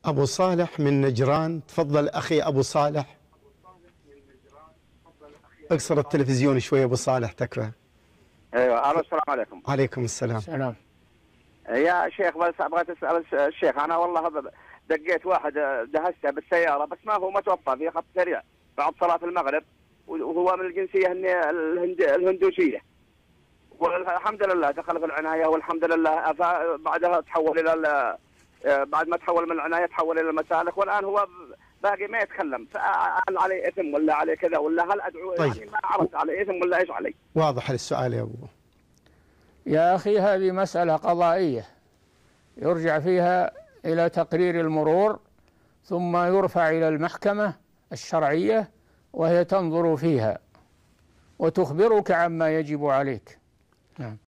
أبو صالح من نجران. تفضل أخي أبو صالح. اكسر التلفزيون شوية أبو صالح تكفى. ايوه. الو، السلام عليكم. عليكم السلام. سلام. يا شيخ، بس ابغى تسال الشيخ. انا والله دقيت واحد دهسته بالسياره، بس ما هو متوفى في خط سريع بعد صلاه المغرب، وهو من الجنسيه الهندوسيه، والحمد لله دخل في العنايه، والحمد لله بعدها تحول الى بعد ما تحول من العنايه تحول الى المسالك، والان هو باقي ما يتكلم. فهل عليه اثم ولا عليه كذا، ولا هل ادعو؟ طيب. يعني ما عرفت عليه اثم ولا ايش علي. واضح السؤال يا أبو. يا أخي، هذه مسألة قضائية يرجع فيها إلى تقرير المرور، ثم يرفع إلى المحكمة الشرعية وهي تنظر فيها وتخبرك عما يجب عليك. نعم.